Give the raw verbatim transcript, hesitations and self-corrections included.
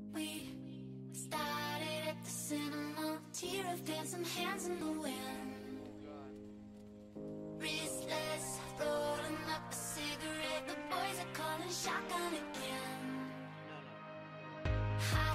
We started at the cinema, tear of dancing hands in the wind. Restless, rolling up a cigarette, the boys are calling shotgun again.